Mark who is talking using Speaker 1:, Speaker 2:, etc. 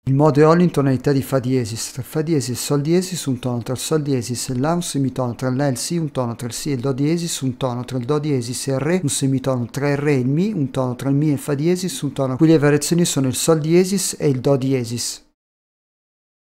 Speaker 1: Il modo eolio in tonalità di fa diesis, tra fa diesis e sol diesis un tono, tra il sol diesis e il la un semitono, tra il la e il si un tono, tra il si e il do diesis un tono, tra il do diesis e il re un semitono, tra il re e il mi un tono, tra il mi e il fa diesis un tono. Qui le variazioni sono il sol diesis e il do diesis.